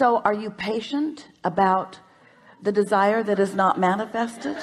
So are you patient about the desire that is not manifested?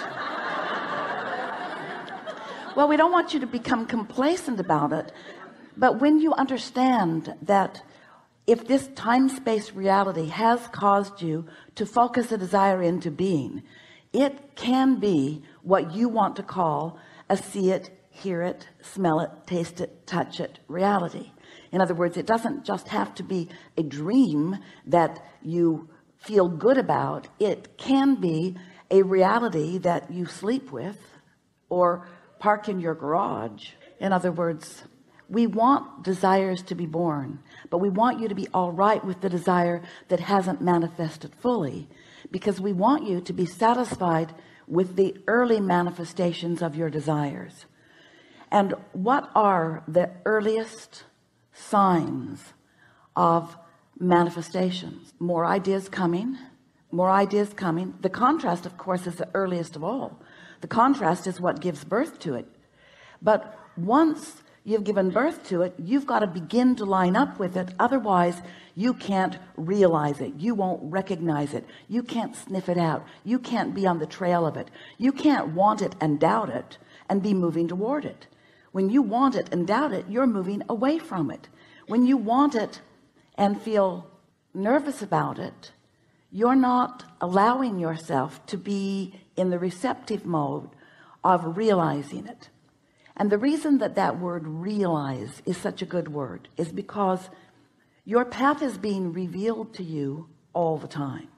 Well, we don't want you to become complacent about it, but when you understand that if this time-space reality has caused you to focus a desire into being, it can be what you want to call a see it, hear it, smell it, taste it, touch it reality. In other words, it doesn't just have to be a dream that you feel good about. It can be a reality that you sleep with or park in your garage. In other words, we want desires to be born, but we want you to be all right with the desire that hasn't manifested fully, because we want you to be satisfied with the early manifestations of your desires. And what are the earliest signs of manifestations? More ideas coming, more ideas coming. The contrast, of course, is the earliest of all. The contrast is what gives birth to it. But once you've given birth to it, you've got to begin to line up with it. Otherwise you can't realize it, you won't recognize it, you can't sniff it out, you can't be on the trail of it, you can't want it and doubt it and be moving toward it. When you want it and doubt it, you're moving away from it. When you want it and feel nervous about it, you're not allowing yourself to be in the receptive mode of realizing it. And the reason that that word realize is such a good word is because your path is being revealed to you all the time.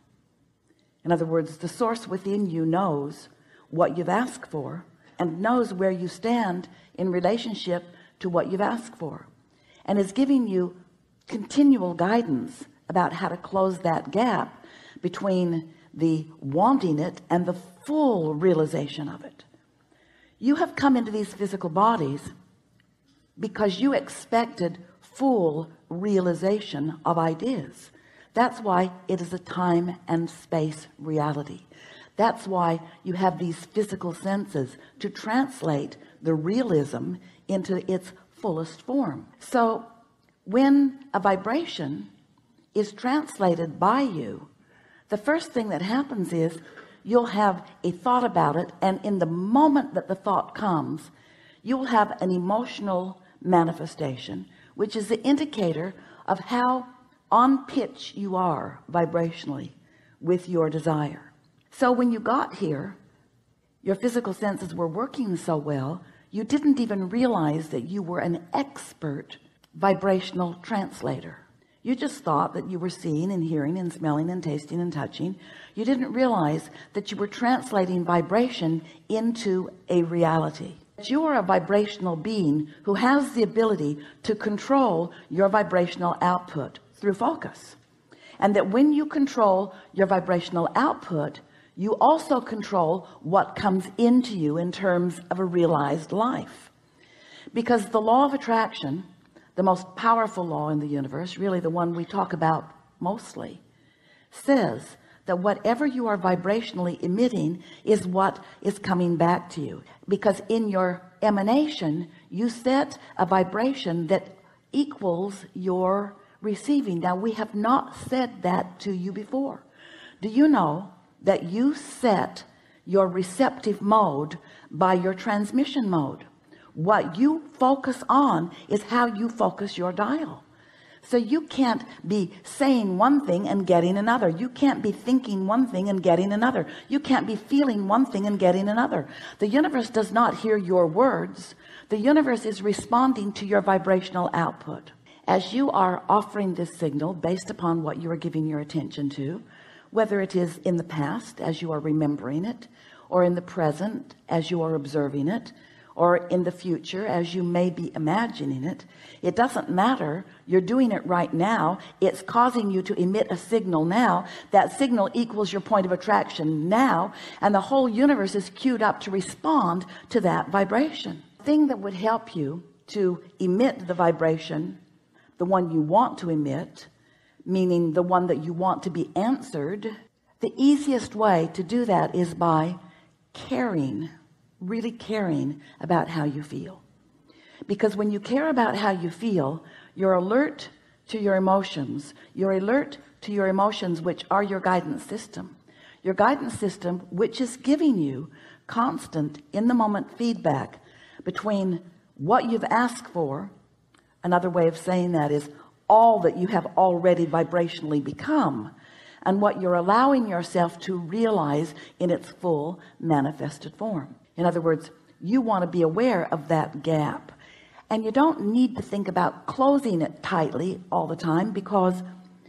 In other words, the source within you knows what you've asked for and knows where you stand in relationship to what you've asked for, and is giving you continual guidance about how to close that gap between the wanting it and the full realization of it. You have come into these physical bodies because you expected full realization of ideas. That's why it is a time and space reality. That's why you have these physical senses to translate the realism into its fullest form. So when a vibration is translated by you, the first thing that happens is you'll have a thought about it, and in the moment that the thought comes, you'll have an emotional manifestation, which is the indicator of how on pitch you are vibrationally with your desire. So when you got here, your physical senses were working so well, you didn't even realize that you were an expert vibrational translator. You just thought that you were seeing and hearing and smelling and tasting and touching. You didn't realize that you were translating vibration into a reality. You are a vibrational being who has the ability to control your vibrational output through focus, and that when you control your vibrational output, you also control what comes into you in terms of a realized life. Because the law of attraction, the most powerful law in the universe, really the one we talk about mostly, says that whatever you are vibrationally emitting is what is coming back to you. Because in your emanation, you set a vibration that equals your receiving. Now, we have not said that to you before. Do you know that you set your receptive mode by your transmission mode? What you focus on is how you focus your dial. So you can't be saying one thing and getting another. You can't be thinking one thing and getting another. You can't be feeling one thing and getting another. The universe does not hear your words. The universe is responding to your vibrational output. As you are offering this signal based upon what you are giving your attention to, whether it is in the past as you are remembering it, or in the present as you are observing it, or in the future as you may be imagining it, it doesn't matter. You're doing it right now. It's causing you to emit a signal now. That signal equals your point of attraction now, and the whole universe is queued up to respond to that vibration. The thing that would help you to emit the vibration, the one you want to emit, meaning the one that you want to be answered, the easiest way to do that is by caring, really caring about how you feel. Because when you care about how you feel, you're alert to your emotions, you're alert to your emotions, which are your guidance system. Your guidance system, which is giving you constant in the moment feedback between what you've asked for. Another way of saying that is all that you have already vibrationally become, and what you're allowing yourself to realize in its full manifested form. In other words, you want to be aware of that gap, and you don't need to think about closing it tightly all the time, because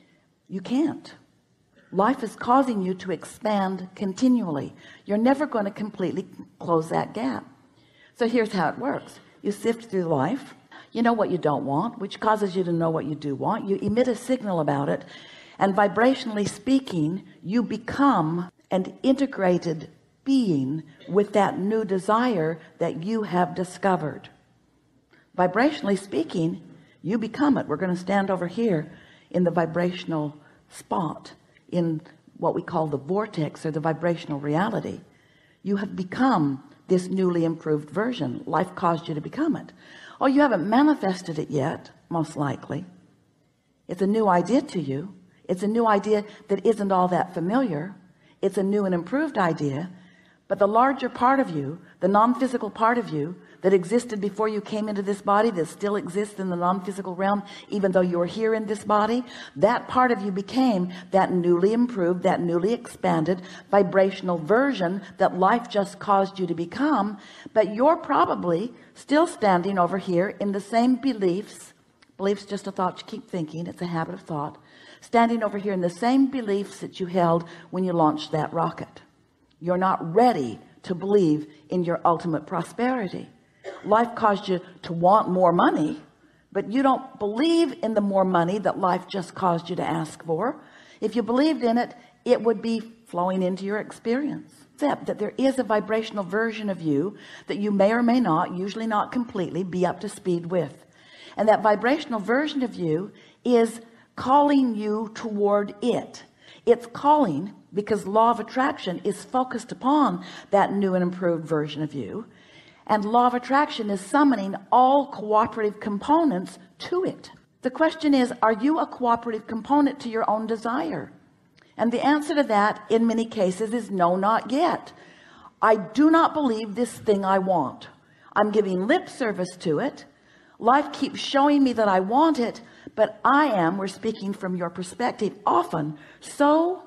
you can't. Life is causing you to expand continually. You're never going to completely close that gap. So here's how it works. You sift through life. You know what you don't want, which causes you to know what you do want. You emit a signal about it, and vibrationally speaking, you become an integrated being with that new desire that you have discovered. Vibrationally speaking, you become it. We're going to stand over here in the vibrational spot, in what we call the vortex, or the vibrational reality. You have become this newly improved version. Life caused you to become it. Oh, you haven't manifested it yet, most likely. It's a new idea to you. It's a new idea that isn't all that familiar. It's a new and improved idea. But the larger part of you, the non-physical part of you that existed before you came into this body, that still exists in the non-physical realm, even though you're here in this body, that part of you became that newly improved, that newly expanded vibrational version that life just caused you to become. But you're probably still standing over here in the same beliefs. Beliefs just a thought you keep thinking. It's a habit of thought. Standing over here in the same beliefs that you held when you launched that rocket. You're not ready to believe in your ultimate prosperity. Life caused you to want more money, but you don't believe in the more money that life just caused you to ask for. If you believed in it, it would be flowing into your experience. Except that there is a vibrational version of you that you may or may not, usually not completely, be up to speed with. And that vibrational version of you is calling you toward it. It's calling because law of attraction is focused upon that new and improved version of you. And law of attraction is summoning all cooperative components to it. The question is, are you a cooperative component to your own desire? And the answer to that in many cases is no, not yet. I do not believe this thing I want. I'm giving lip service to it. Life keeps showing me that I want it, but I am, we're speaking from your perspective, often so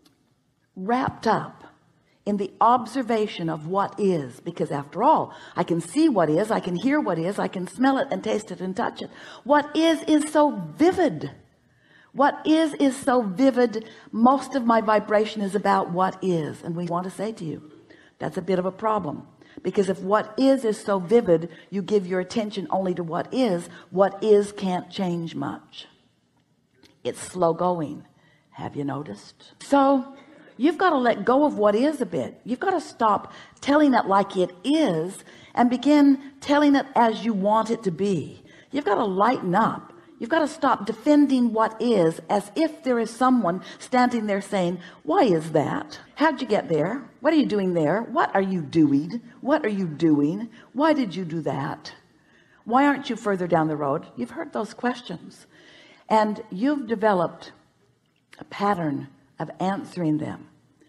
wrapped up in the observation of what is, because after all, I can see what is, I can hear what is, I can smell it and taste it and touch it. What is so vivid. What is so vivid. Most of my vibration is about what is. And we want to say to you, that's a bit of a problem, because if what is so vivid, you give your attention only to what is can't change much. It's slow going. Have you noticed? So you've got to let go of what is a bit. You've got to stop telling it like it is and begin telling it as you want it to be. You've got to lighten up. You've got to stop defending what is as if there is someone standing there saying, why is that? How'd you get there? What are you doing there? What are you doing? What are you doing? Why did you do that? Why aren't you further down the road? You've heard those questions, and you've developed a pattern of answering them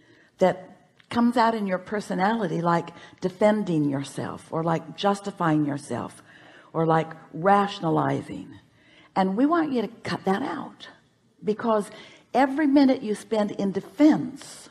that comes out in your personality, like defending yourself, or like justifying yourself, or like rationalizing. And we want you to cut that out, because every minute you spend in defense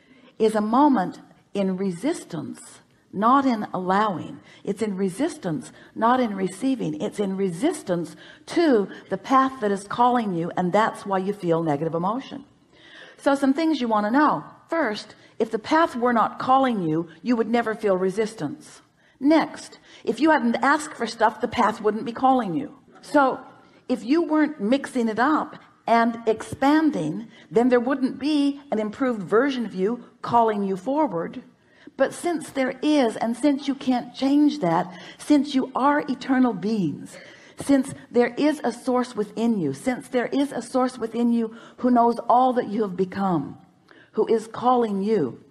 is a moment in resistance, not in allowing. It's in resistance, not in receiving. It's in resistance to the path that is calling you, and that's why you feel negative emotion. So some things you want to know. First, if the path were not calling you, you would never feel resistance. Next, if you hadn't asked for stuff, the path wouldn't be calling you. So if you weren't mixing it up and expanding, then there wouldn't be an improved version of you calling you forward. But since there is, and since you can't change that, since you are eternal beings, since there is a source within you, since there is a source within you who knows all that you have become, who is calling you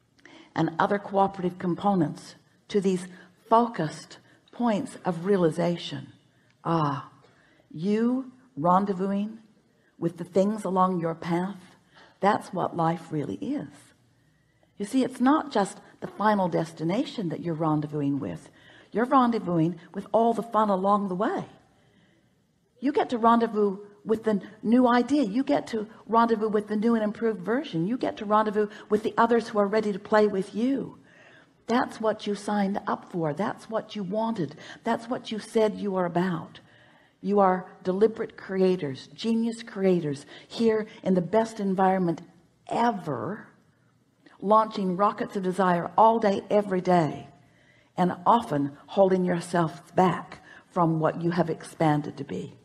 and other cooperative components to these focused points of realization. You rendezvousing with the things along your path, that's what life really is. You see, it's not just the final destination that you're rendezvousing with. You're rendezvousing with all the fun along the way. You get to rendezvous with the new idea. You get to rendezvous with the new and improved version. You get to rendezvous with the others who are ready to play with you. That's what you signed up for. That's what you wanted. That's what you said you are about. You are deliberate creators, genius creators, here in the best environment ever, launching rockets of desire all day, every day, and often holding yourself back from what you have expanded to be.